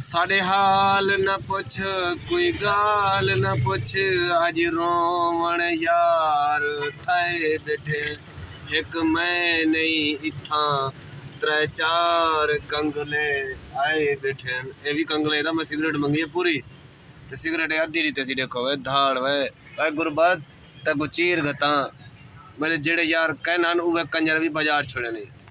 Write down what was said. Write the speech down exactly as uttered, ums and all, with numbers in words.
साढ़े हाल न पुछ कोई गाल न पुछ अज रोवण यार थाए बैठे एक मैं नहीं इत्था त्रै चार कंगले आए बैठे। ये भी कंगले था मैं सिगरेट मंगी है पूरी तो सिगरेट अद्धी रीते सी देखो वे धाड़ वे वे गुरबत तक चीर गता मेरे जेड़े यार कहना उवे कंजर भी बाजार छोड़े नहीं।